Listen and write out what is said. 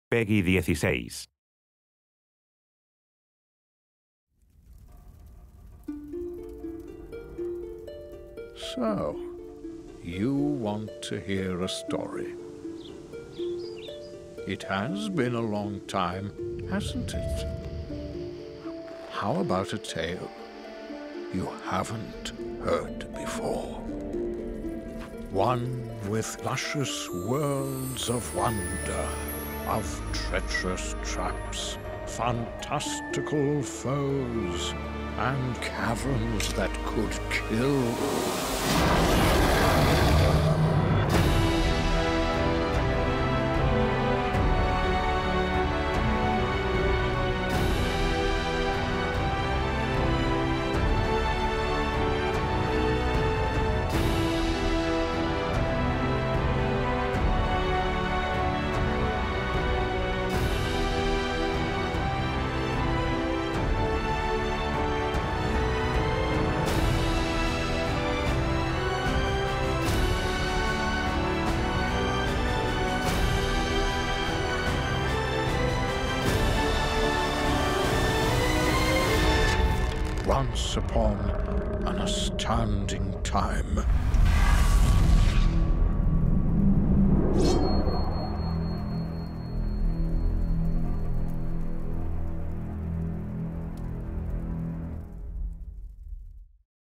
Peggy 16. So, you want to hear a story. It has been a long time, hasn't it? How about a tale you haven't heard before? One with luscious worlds of wonder, of treacherous traps, fantastical foes, and caverns that could kill. Once upon an astounding time,